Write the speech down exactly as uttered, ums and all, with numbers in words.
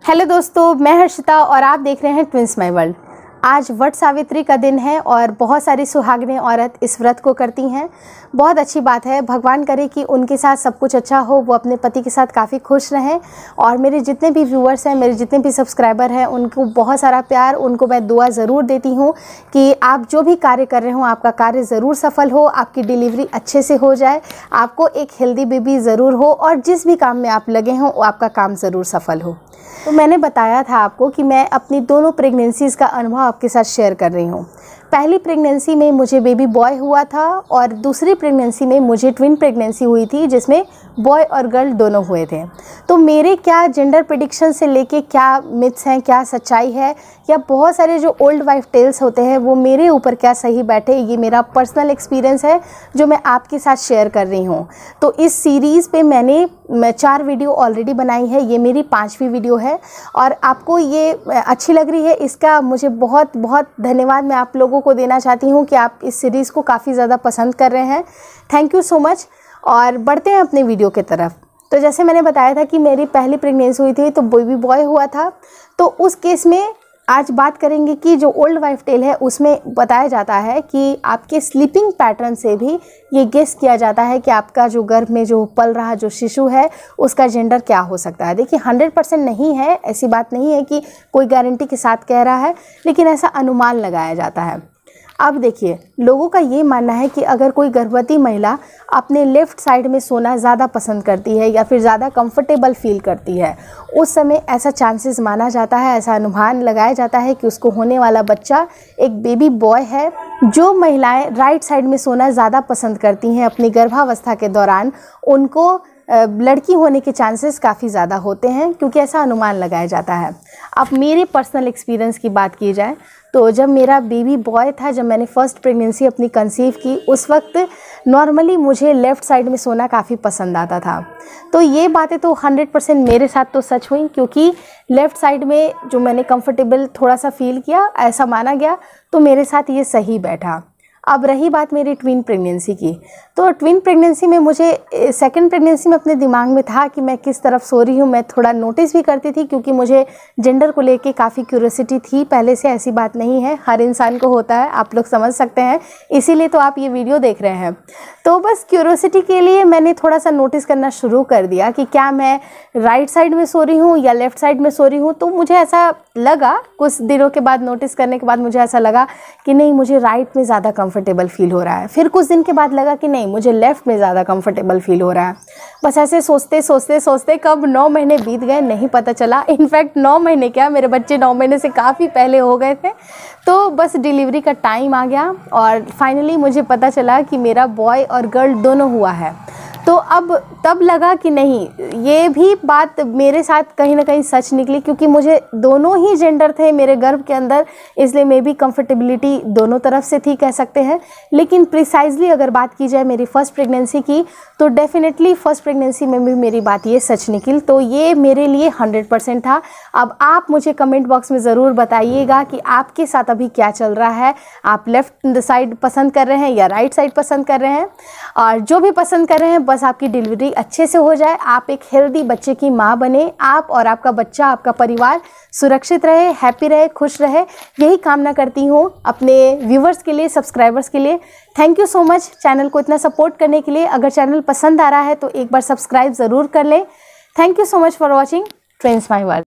Hello दोस्तों, मैं हर्षिता और आप देख रहे हैं ट्विंस माय वर्ल्ड। आज वट सावित्री का दिन है और बहुत सारी सुहागिनें औरत इस व्रत को करती हैं। बहुत अच्छी बात है। भगवान करे कि उनके साथ सब कुछ अच्छा हो, वो अपने पति के साथ काफ़ी खुश रहें। और मेरे जितने भी व्यूअर्स हैं, मेरे जितने भी सब्सक्राइबर हैं, उनको बहुत सारा प्यार, उनको मैं दुआ ज़रूर देती हूँ कि आप जो भी कार्य कर रहे हो, आपका कार्य ज़रूर सफल हो, आपकी डिलीवरी अच्छे से हो जाए, आपको एक हेल्दी बेबी ज़रूर हो और जिस भी काम में आप लगे हों आपका काम ज़रूर सफल हो। तो मैंने बताया था आपको कि मैं अपनी दोनों प्रेगनेंसीज़ का अनुभव आपके साथ शेयर कर रही हूँ। पहली प्रेगनेंसी में मुझे बेबी बॉय हुआ था और दूसरी प्रेगनेंसी में मुझे ट्विन प्रेगनेंसी हुई थी जिसमें बॉय और गर्ल दोनों हुए थे। तो मेरे क्या जेंडर प्रेडिक्शन से लेके क्या मिथ्स हैं, क्या सच्चाई है, या बहुत सारे जो ओल्ड वाइफ टेल्स होते हैं वो मेरे ऊपर क्या सही बैठे, ये मेरा पर्सनल एक्सपीरियंस है जो मैं आपके साथ शेयर कर रही हूँ। तो इस सीरीज़ पे मैंने मैं चार वीडियो ऑलरेडी बनाई है, ये मेरी पांचवी वीडियो है और आपको ये अच्छी लग रही है, इसका मुझे बहुत बहुत धन्यवाद मैं आप लोगों को देना चाहती हूँ कि आप इस सीरीज़ को काफ़ी ज़्यादा पसंद कर रहे हैं। Thank you so much. और बढ़ते हैं अपने वीडियो की तरफ। तो जैसे मैंने बताया था कि मेरी पहली प्रेगनेंसी हुई थी तो बेबी बॉय हुआ था। तो उस केस में आज बात करेंगे कि जो ओल्ड वाइफ टेल है उसमें बताया जाता है कि आपके स्लीपिंग पैटर्न से भी ये गेस किया जाता है कि आपका जो गर्भ में जो पल रहा जो शिशु है उसका जेंडर क्या हो सकता है। देखिए हंड्रेड परसेंट नहीं है, ऐसी बात नहीं है कि कोई गारंटी के साथ कह रहा है, लेकिन ऐसा अनुमान लगाया जाता है। अब देखिए, लोगों का ये मानना है कि अगर कोई गर्भवती महिला अपने लेफ़्ट साइड में सोना ज़्यादा पसंद करती है या फिर ज़्यादा कंफर्टेबल फील करती है, उस समय ऐसा चांसेस माना जाता है, ऐसा अनुमान लगाया जाता है कि उसको होने वाला बच्चा एक बेबी बॉय है। जो महिलाएं राइट साइड में सोना ज़्यादा पसंद करती हैं अपनी गर्भावस्था के दौरान, उनको लड़की होने के चांसेस काफ़ी ज़्यादा होते हैं, क्योंकि ऐसा अनुमान लगाया जाता है। अब मेरे पर्सनल एक्सपीरियंस की बात की जाए तो जब मेरा बेबी बॉय था, जब मैंने फ़र्स्ट प्रेगनेंसी अपनी कंसीव की, उस वक्त नॉर्मली मुझे लेफ़्ट साइड में सोना काफ़ी पसंद आता था। तो ये बातें तो हंड्रेड परसेंट मेरे साथ तो सच हुई, क्योंकि लेफ़्ट साइड में जो मैंने कंफर्टेबल थोड़ा सा फील किया, ऐसा माना गया, तो मेरे साथ ये सही बैठा। अब रही बात मेरी ट्विन प्रेगनेंसी की, तो ट्विन प्रेगनेंसी में मुझे सेकंड प्रेगनेंसी में अपने दिमाग में था कि मैं किस तरफ सो रही हूँ। मैं थोड़ा नोटिस भी करती थी क्योंकि मुझे जेंडर को लेके काफ़ी क्यूरियोसिटी थी पहले से, ऐसी बात नहीं है, हर इंसान को होता है, आप लोग समझ सकते हैं, इसीलिए तो आप ये वीडियो देख रहे हैं। तो बस क्यूरियोसिटी के लिए मैंने थोड़ा सा नोटिस करना शुरू कर दिया कि क्या मैं राइट साइड में सो रही हूँ या लेफ़्ट साइड में सो रही हूँ। तो मुझे ऐसा लगा, कुछ दिनों के बाद नोटिस करने के बाद मुझे ऐसा लगा कि नहीं, मुझे राइट में ज़्यादा कंफर्टेबल फील हो रहा है। फिर कुछ दिन के बाद लगा कि नहीं, मुझे लेफ़्ट में ज़्यादा कंफर्टेबल फील हो रहा है। बस ऐसे सोचते सोचते सोचते कब नौ महीने बीत गए नहीं पता चला। इनफैक्ट नौ महीने क्या, मेरे बच्चे नौ महीने से काफ़ी पहले हो गए थे। तो बस डिलीवरी का टाइम आ गया और फाइनली मुझे पता चला कि मेरा बॉय और गर्ल दोनों हुआ है। तो अब तब लगा कि नहीं, ये भी बात मेरे साथ कहीं ना कहीं सच निकली, क्योंकि मुझे दोनों ही जेंडर थे मेरे गर्भ के अंदर, इसलिए मे भी कंफर्टेबिलिटी दोनों तरफ से थी, कह सकते हैं। लेकिन प्रिसाइजली अगर बात की जाए मेरी फ़र्स्ट प्रेगनेंसी की, तो डेफिनेटली फ़र्स्ट प्रेगनेंसी में भी मेरी बात ये सच निकली। तो ये मेरे लिए हंड्रेड परसेंट था। अब आप मुझे कमेंट बॉक्स में ज़रूर बताइएगा कि आपके साथ अभी क्या चल रहा है। आप लेफ़्ट साइड पसंद कर रहे हैं या राइट साइड पसंद कर रहे हैं, और जो भी पसंद कर रहे हैं, बस आपकी डिलीवरी अच्छे से हो जाए, आप एक हेल्दी बच्चे की माँ बने, आप और आपका बच्चा, आपका परिवार सुरक्षित रहे, हैप्पी रहे, खुश रहे, यही कामना करती हूँ अपने व्यूवर्स के लिए, सब्सक्राइबर्स के लिए। Thank you so much channel को इतना सपोर्ट करने के लिए। अगर चैनल पसंद आ रहा है तो एक बार सब्सक्राइब ज़रूर कर लें। Thank you so much for watching Twins My world.